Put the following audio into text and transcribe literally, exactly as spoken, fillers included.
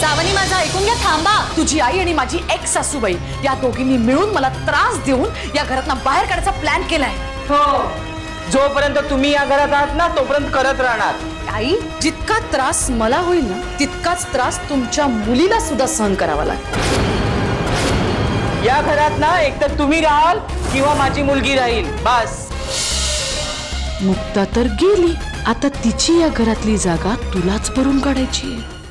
सावनी माझा ऐकून घ्या, थांबा। तुझी आई आणि माझी एक्स सासूबाई या दोघींनी मिळून मला त्रास देऊन या घरातून बाहेर काढायचा प्लॅन केलाय। हो, जोपर्यंत तुम्ही या घरात आहात ना तोपर्यंत करत राहणार। आई, जितका त्रास मला होईल ना तितकाच त्रास तुमच्या मुलीला सुद्धा सहन करावा लागेल। या घरात ना एकतर तुम्ही राहाल किंवा माझी मुलगी राहील, बस। मुक्ता तर गेली, आता तिची या घरातली जागा तुलाच भरून काढायची आहे।